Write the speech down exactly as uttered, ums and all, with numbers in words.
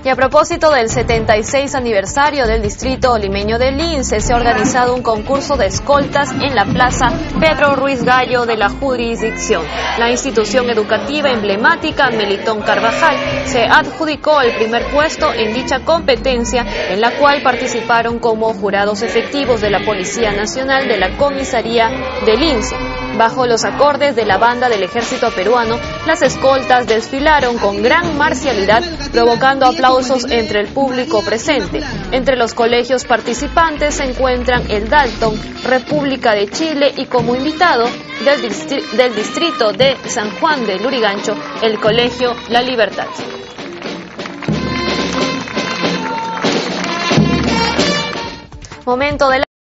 Y a propósito del setenta y seis aniversario del distrito limeño de Lince, se ha organizado un concurso de escoltas en la plaza Pedro Ruiz Gallo de la jurisdicción. La institución educativa emblemática Melitón Carvajal se adjudicó el primer puesto en dicha competencia, en la cual participaron como jurados efectivos de la Policía Nacional de la Comisaría de Lince. Bajo los acordes de la banda del ejército peruano, las escoltas desfilaron con gran marcialidad, provocando aplausos entre el público presente. Entre los colegios participantes se encuentran el Dalton, República de Chile, y como invitado del, distri del distrito de San Juan de Lurigancho, el Colegio La Libertad. Momento de la